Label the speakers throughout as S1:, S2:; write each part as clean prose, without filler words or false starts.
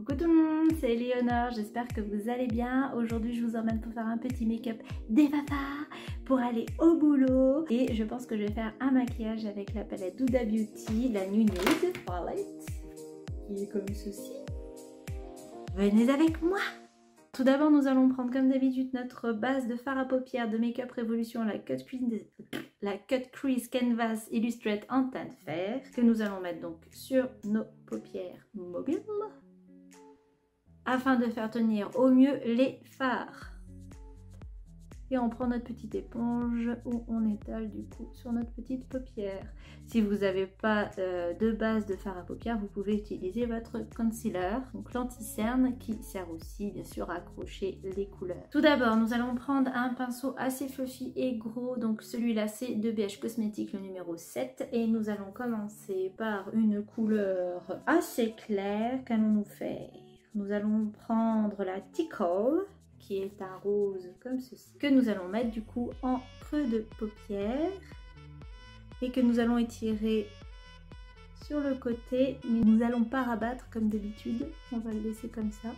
S1: Coucou tout le monde, c'est Léonore, j'espère que vous allez bien. Aujourd'hui je vous emmène pour faire un petit make-up des papas pour aller au boulot. Et je pense que je vais faire un maquillage avec la palette Huda Beauty, la Nude Palette, qui est comme ceci. Venez avec moi. Tout d'abord nous allons prendre comme d'habitude notre base de fard à paupières de Make-up Revolution, la Cut Crease Canvas Illustrate en teint de fer, que nous allons mettre donc sur nos paupières mobiles afin de faire tenir au mieux les fards. Et on prend notre petite éponge où on étale du coup sur notre petite paupière. Si vous n'avez pas de base de fard à paupières, vous pouvez utiliser votre concealer, donc l'anti-cerne, qui sert aussi bien sûr à accrocher les couleurs. Tout d'abord, nous allons prendre un pinceau assez fluffy et gros, donc celui-là c'est de BH Cosmetics, le numéro 7. Et nous allons commencer par une couleur assez claire. Qu'allons-nous faire? Nous allons prendre la Tickle, qui est un rose comme ceci, que nous allons mettre du coup en creux de paupière et que nous allons étirer sur le côté, mais nous n'allons pas rabattre comme d'habitude, on va le laisser comme ça.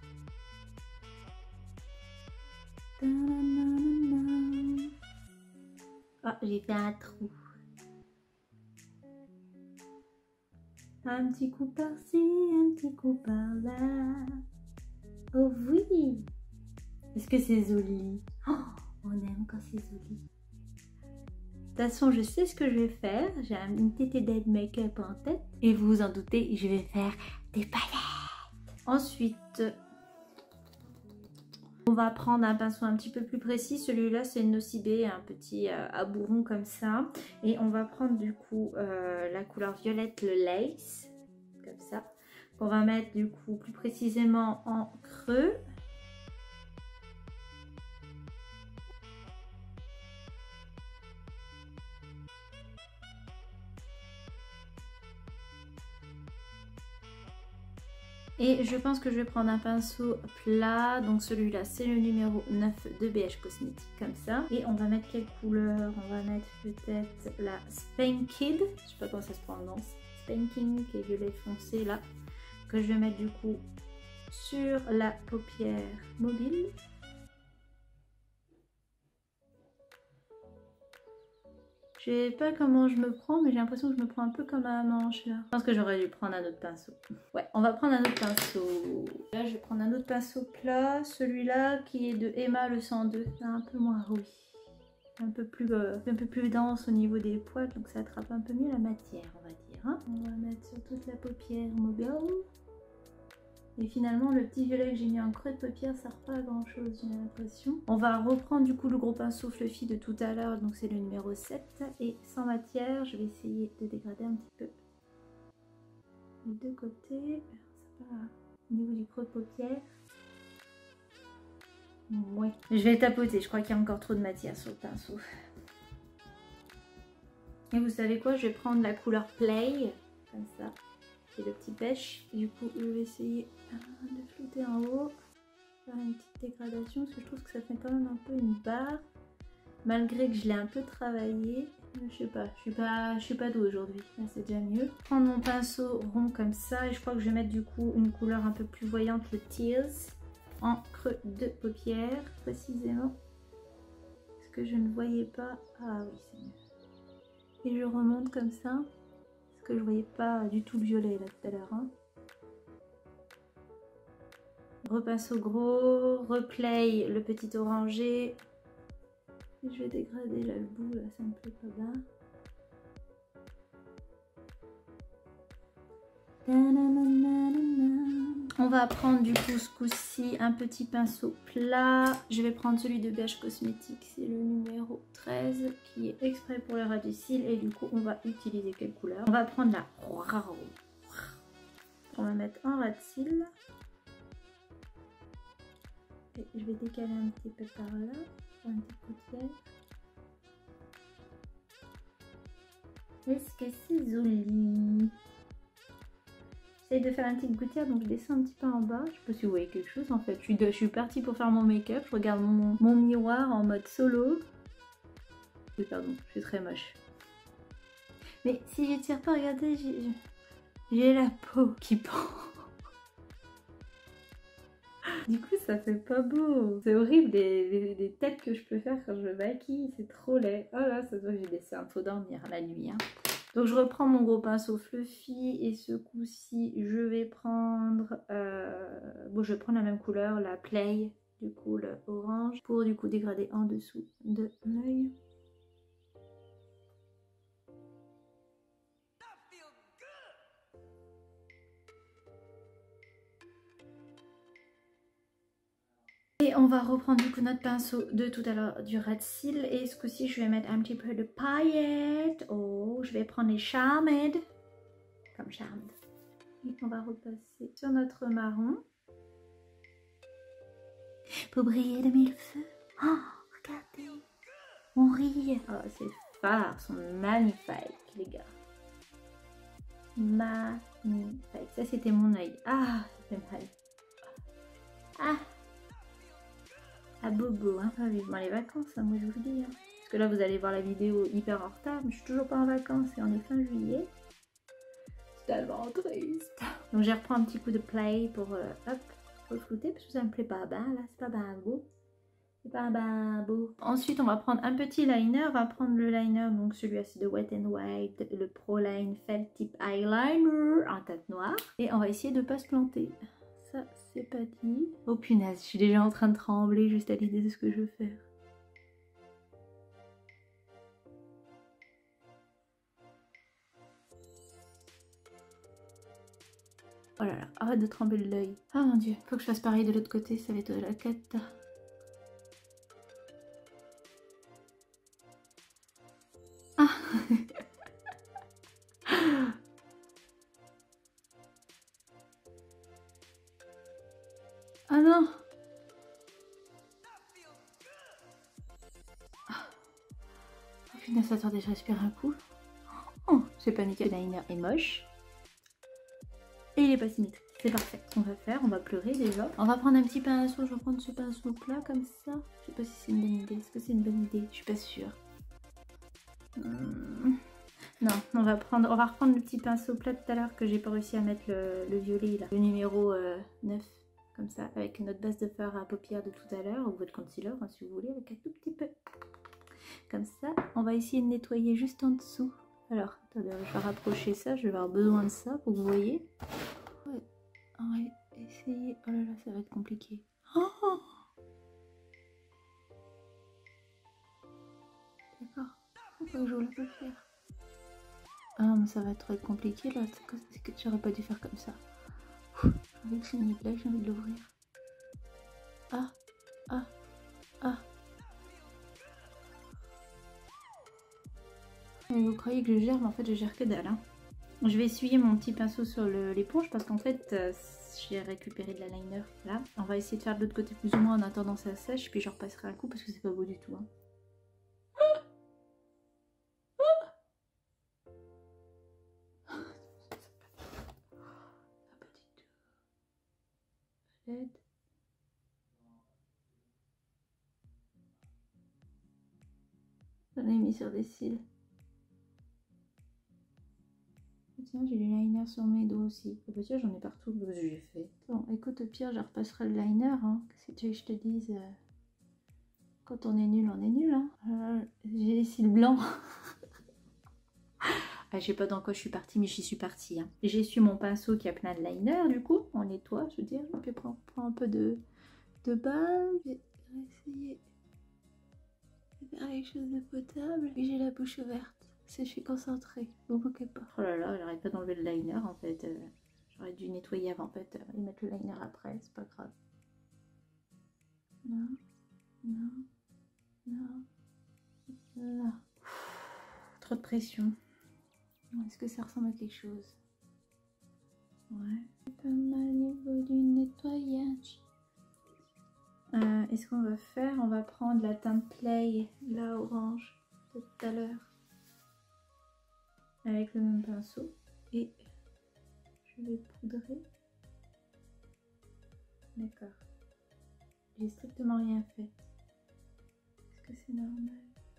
S1: Ah, j'ai fait un trou. Un petit coup par-ci, un petit coup par-là. Oh oui! Est-ce que c'est joli? Oh, on aime quand c'est joli. De toute façon, je sais ce que je vais faire. J'ai une tétée d'aide make-up en tête. Et vous vous en doutez, je vais faire des palettes. Ensuite, on va prendre un pinceau un petit peu plus précis. Celui-là, c'est une Nocibé, un petit à bourron comme ça. Et on va prendre du coup la couleur violette, le lace, comme ça. On va mettre du coup plus précisément en creux. Et je pense que je vais prendre un pinceau plat, donc celui-là c'est le numéro 9 de BH Cosmetics, comme ça. Et on va mettre quelle couleur? On va mettre peut-être la Spanked, je sais pas comment ça se prononce, Spanking, qui est violet foncé là, que je vais mettre du coup sur la paupière mobile. Je sais pas comment je me prends, mais j'ai l'impression que je me prends un peu comme à la manche là. Je pense que j'aurais dû prendre un autre pinceau. Ouais, on va prendre un autre pinceau. Là, je vais prendre un autre pinceau plat. Celui-là qui est de Emma le 102. C'est un peu moins rouge. Un peu plus dense au niveau des poils, donc ça attrape un peu mieux la matière, on va dire. Hein. On va mettre sur toute la paupière mobile. Et finalement, le petit violet que j'ai mis en creux de paupière, ça sert pas à grand chose, j'ai l'impression. On va reprendre du coup le gros pinceau fluffy de tout à l'heure, donc c'est le numéro 7. Et sans matière, je vais essayer de dégrader un petit peu les deux côtés. Ça va au niveau du creux de paupière. Ouais. Je vais tapoter, je crois qu'il y a encore trop de matière sur le pinceau. Et vous savez quoi, je vais prendre la couleur Play, comme ça. C'est le petit pêche. Du coup, je vais essayer de flouter en haut, faire une petite dégradation parce que je trouve que ça fait quand même un peu une barre, malgré que je l'ai un peu travaillé. Je sais pas, je suis pas douée aujourd'hui. Là, c'est déjà mieux. Prendre mon pinceau rond comme ça et je crois que je vais mettre du coup une couleur un peu plus voyante, le Tears, en creux de paupière précisément. Parce que je ne voyais pas. Ah oui, c'est mieux. Et je remonte comme ça. Que je voyais pas du tout le violet là tout à l'heure. Hein. Repinceau gros, replay le petit orangé. Et je vais dégrader là le bout, là ça me plaît pas bien. On va prendre du coup ce coup-ci un petit pinceau plat. Je vais prendre celui de BH Cosmetics, c'est le numéro 13 qui est exprès pour le ras du cils. Et du coup on va utiliser quelle couleur? On va prendre la on va mettre en ras de cils. Et je vais décaler un petit peu par là, pour un petit côté. Est-ce que c'est joli? J'essaye de faire une petite gouttière, donc je descends un petit peu en bas. Je sais pas si vous voyez quelque chose en fait. Je suis partie pour faire mon make-up. Je regarde mon miroir en mode solo. Pardon, je suis très moche. Mais si je tire pas, regardez, j'ai la peau qui pend. Du coup, ça fait pas beau. C'est horrible les têtes que je peux faire quand je me maquille. C'est trop laid. Oh là, ça doit, j'ai laissé un faux dormir la nuit. Hein. Donc, je reprends mon gros pinceau fluffy. Et ce coup-ci, je vais prendre... Bon, je vais prendre la même couleur, la Play. Du coup, le orange. Pour du coup dégrader en dessous de l'œil. Et on va reprendre du coup notre pinceau de tout à l'heure du ras de cils. Et ce coup-ci, je vais mettre un petit peu de paillettes. Oh, je vais prendre les Charmed. Comme Charmed. Et on va repasser sur notre marron. Pour briller de mille feux. Oh, regardez. On rit. Oh, ces fards sont magnifiques, les gars. Magnifique. Ça, c'était mon œil. Ah, ça fait mal. Ah. À bobo, hein, pas vivement les vacances, hein, moi je vous le dis. Hein. Parce que là vous allez voir la vidéo hyper en retard, mais je suis toujours pas en vacances et on est fin juillet. C'est tellement triste. Donc je reprends un petit coup de play pour hop, reflouter parce que ça me plaît pas ben là, c'est pas ben beau. C'est pas ben beau. Ensuite on va prendre un petit liner, on va prendre le liner, donc celui-ci de Wet n Wild, le Pro Line Felt Tip Eyeliner en teinte noire. Et on va essayer de pas se planter. Ça, c'est pas dit. Oh punaise, je suis déjà en train de trembler juste à l'idée de ce que je veux faire. Oh là là, arrête de trembler de l'œil. Ah mon dieu, faut que je fasse pareil de l'autre côté, ça va être de la cata. Ah. Ah non. Oh punaise, attendez, je respire un coup. Oh, j'ai paniqué, le liner est moche. Et il est pas symétrique. C'est parfait. Ce qu'on va faire, on va pleurer déjà. On va prendre un petit pinceau, je vais prendre ce pinceau plat comme ça. Je sais pas si c'est une bonne idée. Est-ce que c'est une bonne idée? Je suis pas sûre. Non, on va reprendre le petit pinceau plat tout à l'heure que j'ai pas réussi à mettre le violet là. Le numéro 9, comme ça, avec notre base de fard à paupières de tout à l'heure, ou votre concealer hein, si vous voulez, avec un tout petit peu. Comme ça, on va essayer de nettoyer juste en dessous. Alors, attendez, je vais rapprocher ça, je vais avoir besoin de ça pour que vous voyez. Ouais, on va essayer. Oh là là, ça va être compliqué. Oh, d'accord, il faut que j'ouvre la paupière. Ah, mais ça va être compliqué là, c'est que j'aurais pas dû faire comme ça. J'ai envie de cligner là, j'ai envie de l'ouvrir. Ah, ah, ah. Mais vous croyez que je gère, mais en fait je gère que dalle. Hein. Je vais essuyer mon petit pinceau sur l'éponge parce qu'en fait j'ai récupéré de la liner là. On va essayer de faire de l'autre côté plus ou moins en attendant ça sèche, puis je repasserai un coup parce que c'est pas beau du tout. Hein. J'en ai mis sur des cils. Tiens, j'ai du liner sur mes doigts aussi. Et bah tiens, j'en ai partout. J'ai fait. Bon, écoute, au pire, je repasserai le liner. Hein. Qu'est-ce que tu veux que je te dise quand on est nul, on est nul. Hein. J'ai les cils blancs. Ah, je sais pas dans quoi je suis partie, mais j'y suis partie. Hein. J'ai su mon pinceau qui a plein de liner, du coup. On nettoie, je veux dire. Et puis prends un peu de base. Je vais essayer de faire quelque chose de potable. Et j'ai la bouche ouverte. Je suis concentrée, vous moquez pas. Oh là là, j'arrête pas d'enlever le liner en fait. J'aurais dû nettoyer avant en fait et mettre le liner après, c'est pas grave. Non, non, non, là. Trop de pression. Est-ce que ça ressemble à quelque chose? Ouais. Pas mal au niveau du nettoyage. Est-ce qu'on va faire? On va prendre la teinte Play, la orange, de tout à l'heure. Avec le même pinceau et je vais poudrer. D'accord. J'ai strictement rien fait. Est-ce que c'est normal?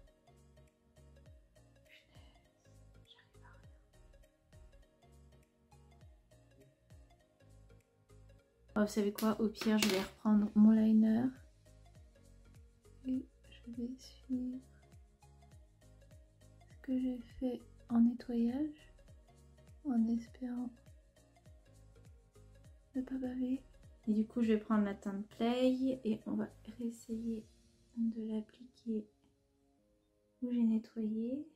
S1: J'arrive à rien. Oh, vous savez quoi? Au pire, je vais reprendre mon liner. Et je vais suivre ce que j'ai fait en nettoyage. En espérant ne pas baver. Et du coup, je vais prendre ma teinte Play et on va essayer de l'appliquer où j'ai nettoyé.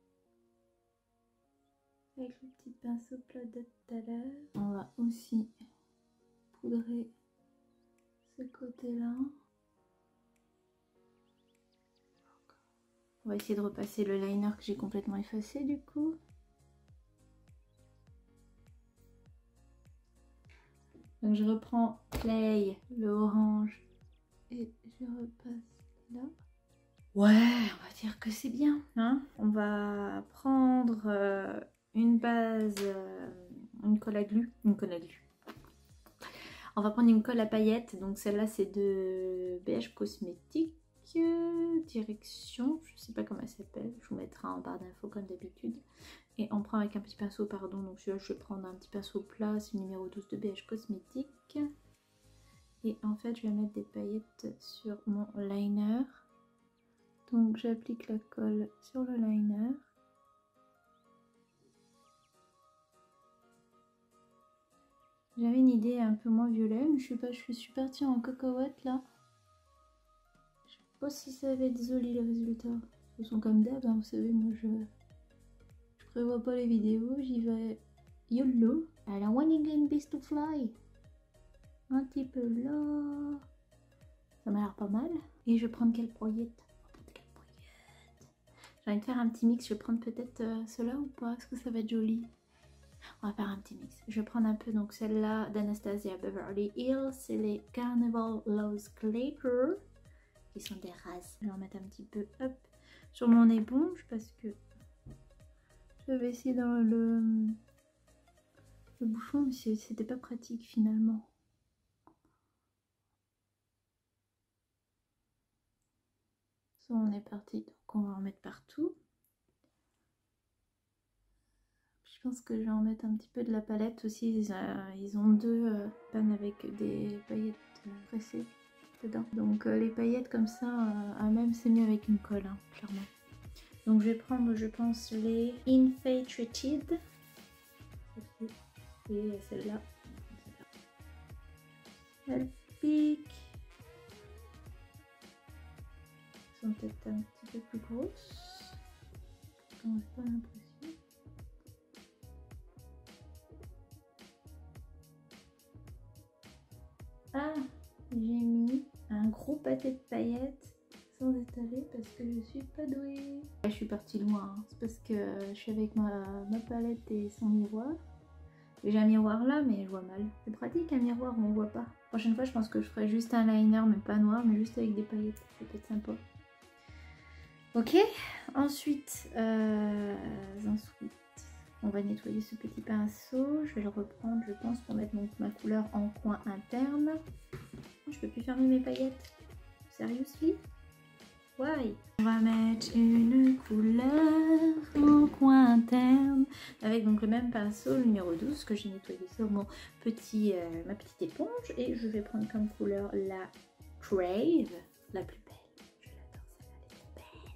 S1: Avec le petit pinceau plat de tout à l'heure. On va aussi poudrer ce côté-là. On va essayer de repasser le liner que j'ai complètement effacé du coup. Donc je reprends Play, le orange, et je repasse là. Ouais, on va dire que c'est bien. Hein, on va prendre une base, une colle à glu. On va prendre une colle à paillettes. Donc celle-là c'est de BH Cosmétique. Direction, je sais pas comment elle s'appelle. Je vous mettrai en barre d'infos comme d'habitude. Et on prend avec un petit pinceau, pardon. Donc celui-là je vais prendre un petit pinceau plat. C'est le numéro 12 de BH Cosmétique. Et en fait je vais mettre des paillettes sur mon liner. Donc j'applique la colle sur le liner. J'avais une idée un peu moins violet, mais je sais pas, je suis partie en cacahuète là. Je sais pas si ça va être joli les résultats. Ce sont comme d'hab, hein, vous savez, moi je prévois pas les vidéos, j'y vais YOLO. Alors one again beast to fly. Un petit peu là. Ça m'a l'air pas mal. Et je vais prendre quelle paillette? J'ai envie de faire un petit mix, je vais prendre peut-être cela ou pas? Est-ce que ça va être joli? On va faire un petit mix. Je vais prendre un peu donc celle-là d'Anastasia Beverly Hills. C'est les Carnival Loose Glitter. Qui sont des rases. Je vais en mettre un petit peu hop, sur mon éponge parce que je vais essayer dans le bouchon, mais c'était pas pratique finalement. Ça, on est parti. Donc on va en mettre partout. Je pense que je vais en mettre un petit peu de la palette aussi. Ils ont deux pannes avec des paillettes pressées dedans. Donc les paillettes comme ça, même c'est mieux avec une colle, hein, clairement. Donc je vais prendre, je pense, les Infatuated. Et celle-là. Elle pique. Elles sont peut-être un petit peu plus grosses. J'ai pas l'impression. Ah, j'ai mis un gros pâté de paillettes sans étaler parce que je suis pas douée. Je suis partie loin, hein. C'est parce que je suis avec ma palette et son miroir. J'ai un miroir là mais je vois mal. C'est pratique un miroir où on voit pas. La prochaine fois je pense que je ferai juste un liner mais pas noir mais juste avec des paillettes. Ça peut être sympa. Ok, ensuite on va nettoyer ce petit pinceau. Je vais le reprendre je pense pour mettre ma couleur en coin interne. Je peux plus fermer mes paillettes. Seriously? Why? On va mettre une couleur au coin interne avec donc le même pinceau, le numéro 12 que j'ai nettoyé sur mon petit, ma petite éponge. Et je vais prendre comme couleur la Crave, la plus belle. Je l'adore celle-là, elle est trop belle.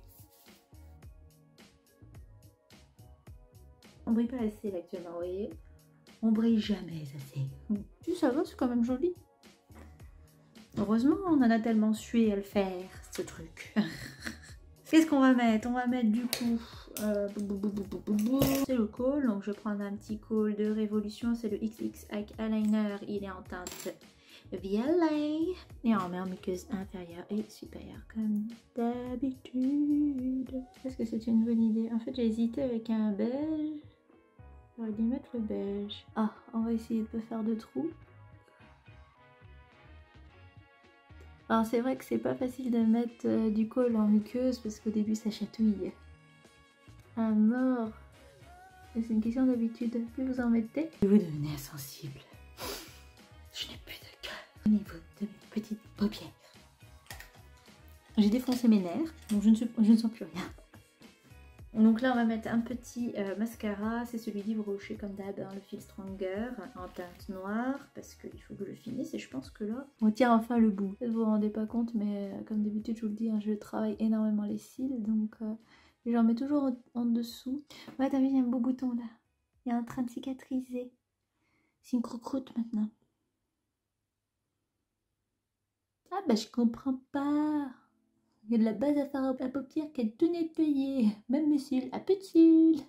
S1: On brille pas assez là actuellement, vous voyez? On brille jamais assez. Si ça va, c'est quand même joli. Heureusement, on en a tellement sué à le faire, ce truc. Qu'est-ce qu'on va mettre? On va mettre du coup... c'est le col. Donc je vais prendre un petit col de Révolution. C'est le XX Eyeliner. Il est en teinte violet. Et on met en muqueuse inférieure et supérieure comme d'habitude. Est-ce que c'est une bonne idée? En fait, j'ai hésité avec un beige. J'aurais dû mettre le beige. Ah, on va essayer de ne pas faire de trous. Alors c'est vrai que c'est pas facile de mettre du col en muqueuse parce qu'au début ça chatouille à mort. C'est une question d'habitude. Plus vous en mettez, plus vous devenez insensible. Je n'ai plus de cœur au niveau de mes petites paupières. J'ai défoncé mes nerfs, donc je ne sens plus rien. Donc là on va mettre un petit mascara, c'est celui d'Yves Rocher comme d'hab, hein, le Feel Stronger en teinte noire parce qu'il faut que je finisse et je pense que là on tient enfin le bout. Vous vous rendez pas compte mais comme d'habitude je vous le dis, hein, je travaille énormément les cils donc j'en mets toujours en dessous. Ouais t'as vu il y a un beau bouton là, il est en train de cicatriser. C'est une croûte maintenant. Ah bah je comprends pas. Il y a de la base à faire à paupières qui est tout nettoyée. Même mes cils, à peu de cils.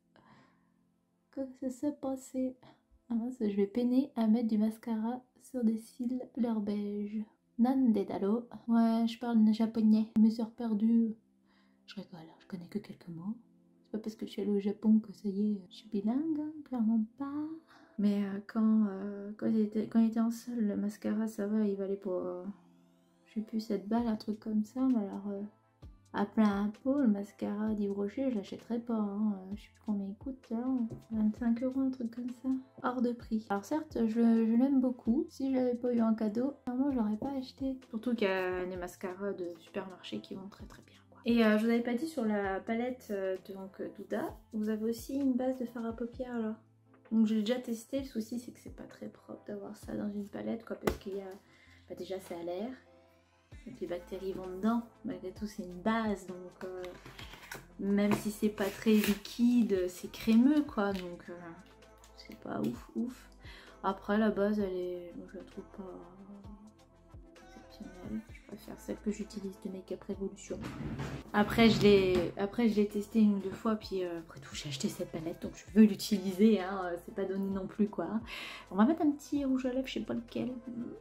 S1: Comme ça s'est passé. Ah mince, je vais peiner à mettre du mascara sur des cils couleur beige. Nan dedalo. Ouais, je parle japonais. Mes sœurs perdues. Je rigole, je connais que quelques mots. C'est pas parce que je suis allée au Japon que ça y est, je suis bilingue, hein, clairement pas. Mais quand il était en sol, le mascara, ça va, il valait pour... je sais plus, 7 balles, un truc comme ça. Mais alors, à plein pot, le mascara d'Yves Rocher, je l'achèterais pas. Hein. Je sais plus combien il coûte, là. 25 €, un truc comme ça. Hors de prix. Alors certes, je l'aime beaucoup. Si je l'avais pas eu en cadeau, vraiment, je l'aurais pas acheté. Surtout qu'il y a des mascaras de supermarché qui vont très très bien. Et je vous avais pas dit sur la palette donc Douda, vous avez aussi une base de fard à paupières là. Donc j'ai déjà testé, le souci c'est que c'est pas très propre d'avoir ça dans une palette quoi, parce qu'il y a, bah, déjà c'est à l'air, donc les bactéries vont dedans, malgré tout c'est une base donc même si c'est pas très liquide, c'est crémeux quoi, donc c'est pas ouf ouf. Après la base elle est, moi, je la trouve pas exceptionnelle. Je préfère celle que j'utilise de Make Up Revolution. Après je l'ai testé une ou deux fois, puis après tout j'ai acheté cette palette donc je veux l'utiliser, hein, c'est pas donné non plus quoi. On va mettre un petit rouge à lèvres, je sais pas lequel,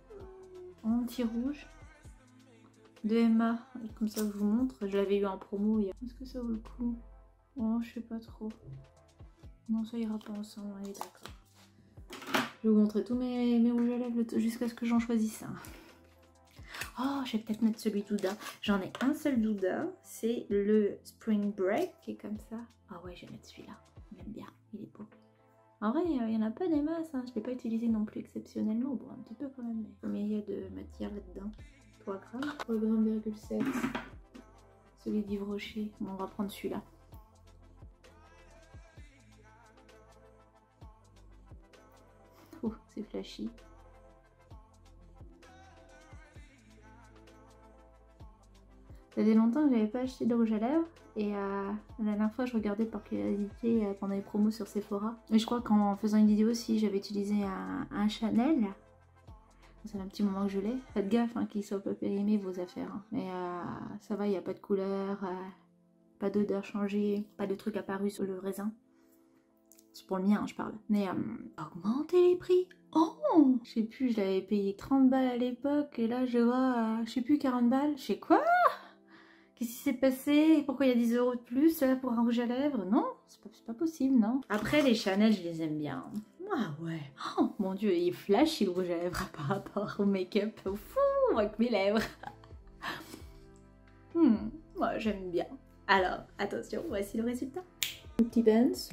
S1: un petit rouge de Emma, comme ça je vous montre, je l'avais eu en promo. Est-ce que ça vaut le coup? Oh je sais pas trop, non ça ira pas ensemble, allez d'accord. Je vais vous montrer tous mes rouges à lèvres jusqu'à ce que j'en choisisse un. Oh, je vais peut-être mettre celui Douda. J'en ai un seul Douda, c'est le Spring Break qui est comme ça. Ah ouais, je vais mettre celui-là. J'aime bien, il est beau. En vrai, il n'y en a pas des masses, hein. Je ne l'ai pas utilisé non plus exceptionnellement. Bon, un petit peu quand même. Mais combien il y a de matière là-dedans? 3 grammes. 3,7 grammes. Celui d'Yves Rocher. Bon, on va prendre celui-là. Oh, c'est flashy. Ça faisait longtemps que j'avais pas acheté de rouge à lèvres et la dernière fois je regardais par curiosité pendant les promos sur Sephora. Mais je crois qu'en faisant une vidéo aussi j'avais utilisé un Chanel. Ça fait un petit moment que je l'ai. Faites gaffe hein, qu'il soit pas périmé vos affaires. Hein. Mais ça va, il n'y a pas de couleur, pas d'odeur changée, pas de truc apparu sur le raisin. C'est pour le mien, hein, je parle. Mais augmenter les prix. Oh, je sais plus, je l'avais payé 30 balles à l'époque et là je vois, je sais plus, 40 balles. Je sais quoi? Qu'est-ce qui s'est passé? Pourquoi il y a 10 € de plus là pour un rouge à lèvres? Non, c'est pas possible, non. Après, les Chanel, je les aime bien. Ah ouais. Oh mon dieu, il flash le rouge à lèvres par rapport au make-up. Fou, avec mes lèvres. Moi, j'aime bien. Alors, attention, voici le résultat. Le petit Benz.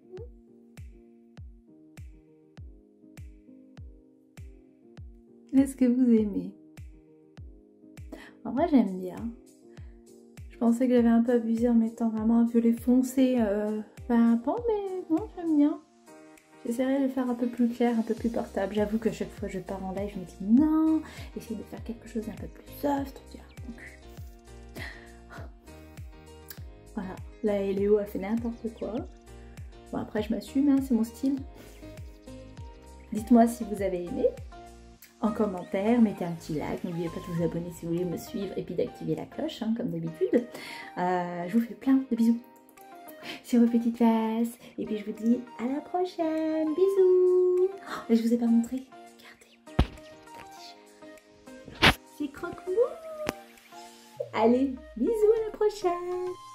S1: Est-ce que vous aimez? En vrai, j'aime bien. Je pensais que j'avais un peu abusé en mettant vraiment un violet foncé, pas un pan, mais non, j'aime bien. J'essaierai de le faire un peu plus clair, un peu plus portable. J'avoue que chaque fois que je pars en live, je me dis non, essaye de faire quelque chose d'un peu plus soft. Voilà, là Léo a fait n'importe quoi. Bon après je m'assume, hein, c'est mon style. Dites-moi si vous avez aimé. En commentaire, mettez un petit like, n'oubliez pas de vous abonner si vous voulez me suivre et puis d'activer la cloche, hein, comme d'habitude. Je vous fais plein de bisous sur vos petites faces et puis je vous dis à la prochaine, bisous. Oh, et je vous ai pas montré, regardez, c'est croque-mou. Allez, bisous, à la prochaine.